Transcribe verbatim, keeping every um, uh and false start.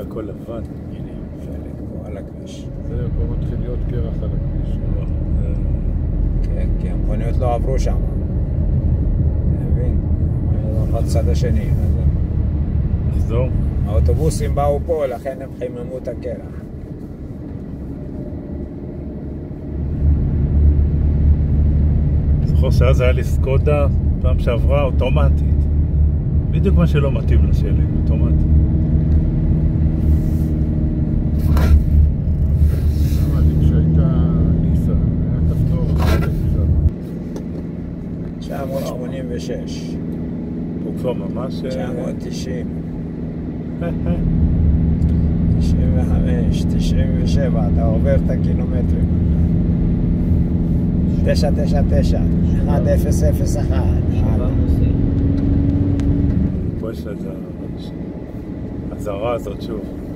הכל לבן. הנה, פלט פה על הכביש. זהו, פה מתחיל להיות קרח על הכביש. כן, כי המכוניות לא עברו שם. אתה מבין? המכוניות עברו לצד השני. נחזור? האוטובוסים באו פה, לכן הם חיממו את הקרח. זוכר שאז היה לי סקודה, פעם שעברה אוטומטית. בדיוק מה שלא מתאים לשלג, אוטומטית. למה לי כשהייתה ניסה, היה כפתור, תשע מאות שמונים ושש. הוא כבר ממש... תשע מאות תשעים. תשעים וחמש, תשעים ושבע, אתה עובר את הקילומטרים. תשע תשע תשע, אחד אפס אפס אחד. פה יש את הזרה הזאת שוב.